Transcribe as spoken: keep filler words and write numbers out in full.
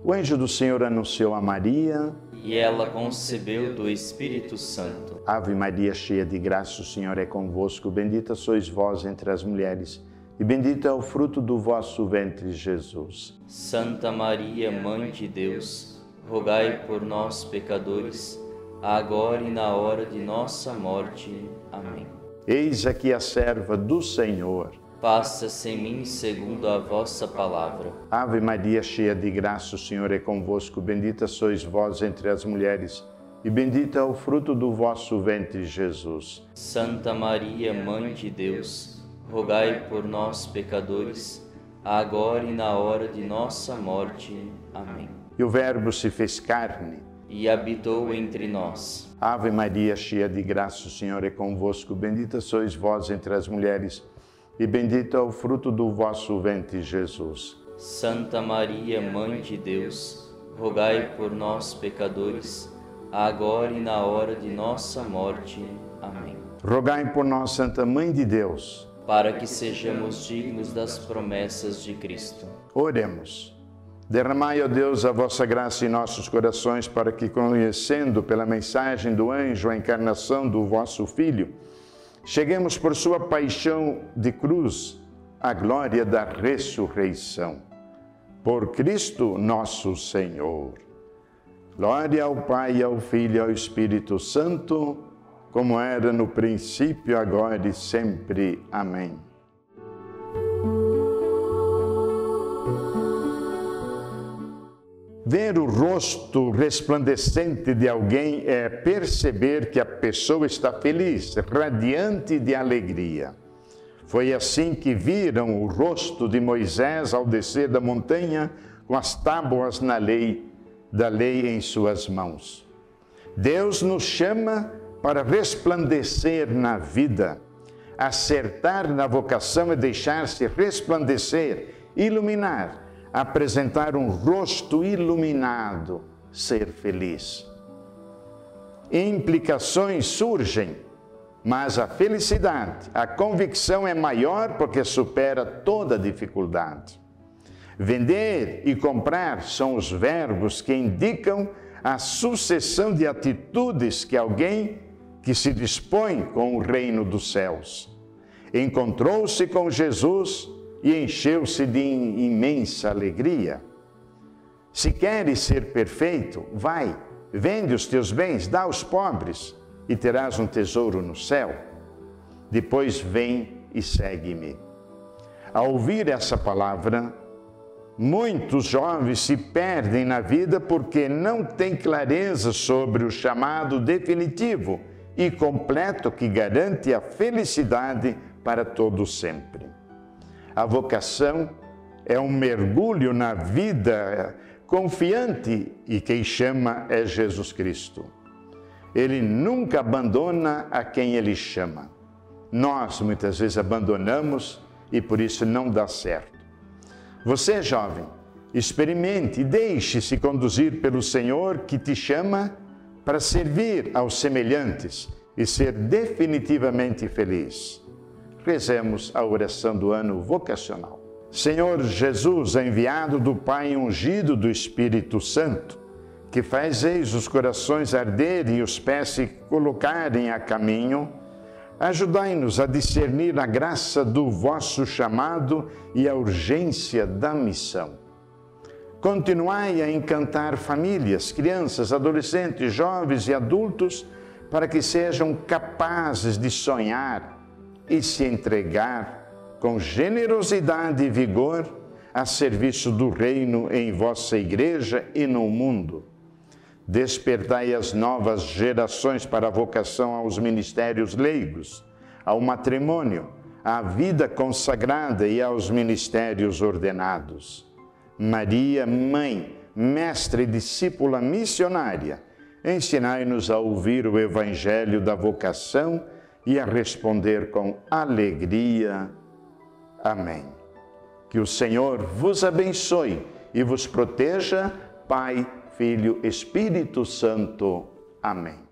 O anjo do Senhor anunciou a Maria, e ela concebeu do Espírito Santo. Ave Maria, cheia de graça, o Senhor é convosco. Bendita sois vós entre as mulheres, e bendito é o fruto do vosso ventre, Jesus. Santa Maria, Mãe de Deus, rogai por nós, pecadores, agora e na hora de nossa morte. Amém. Eis aqui a serva do Senhor. Faça-se em mim segundo a vossa palavra. Ave Maria, cheia de graça, o Senhor é convosco. Bendita sois vós entre as mulheres, e bendito é o fruto do vosso ventre, Jesus. Santa Maria, Mãe de Deus, rogai por nós, pecadores, agora e na hora de nossa morte. Amém. E o Verbo se fez carne e habitou entre nós. Ave Maria, cheia de graça, o Senhor é convosco. Bendita sois vós entre as mulheres, e bendito é o fruto do vosso ventre, Jesus. Santa Maria, Mãe de Deus, rogai por nós, pecadores, agora e na hora de nossa morte. Amém. Rogai por nós, Santa Mãe de Deus, para que sejamos dignos das promessas de Cristo. Oremos. Derramai, ó Deus, a vossa graça em nossos corações, para que, conhecendo pela mensagem do anjo a encarnação do vosso Filho, cheguemos por sua paixão de cruz à glória da ressurreição. Por Cristo nosso Senhor. Glória ao Pai, ao Filho e ao Espírito Santo, como era no princípio, agora e sempre. Amém. Ver o rosto resplandecente de alguém é perceber que a pessoa está feliz, radiante de alegria. Foi assim que viram o rosto de Moisés ao descer da montanha com as tábuas na lei, da lei em suas mãos. Deus nos chama para resplandecer na vida. Acertar na vocação é deixar-se resplandecer, iluminar, apresentar um rosto iluminado, ser feliz. Implicações surgem, mas a felicidade, a convicção é maior porque supera toda dificuldade. Vender e comprar são os verbos que indicam a sucessão de atitudes que alguém que se dispõe com o reino dos céus encontrou-se com Jesus e encheu-se de imensa alegria. Se queres ser perfeito, vai, vende os teus bens, dá aos pobres e terás um tesouro no céu. Depois vem e segue-me. Ao ouvir essa palavra, muitos jovens se perdem na vida porque não têm clareza sobre o chamado definitivo e completo que garante a felicidade para todo sempre. A vocação é um mergulho na vida confiante e quem chama é Jesus Cristo. Ele nunca abandona a quem ele chama. Nós muitas vezes abandonamos e por isso não dá certo. Você, jovem, experimente e deixe-se conduzir pelo Senhor que te chama para servir aos semelhantes e ser definitivamente feliz. Rezemos a oração do ano vocacional. Senhor Jesus, enviado do Pai ungido do Espírito Santo, que fazeis os corações arderem e os pés se colocarem a caminho, ajudai-nos a discernir a graça do vosso chamado e a urgência da missão. Continuai a encantar famílias, crianças, adolescentes, jovens e adultos para que sejam capazes de sonhar e se entregar com generosidade e vigor a serviço do reino em vossa igreja e no mundo. Despertai as novas gerações para a vocação aos ministérios leigos, ao matrimônio, à vida consagrada e aos ministérios ordenados. Maria, Mãe, Mestra e Discípula missionária, ensinai-nos a ouvir o Evangelho da vocação e a responder com alegria. Amém. Que o Senhor vos abençoe e vos proteja, Pai, Filho, Espírito Santo. Amém.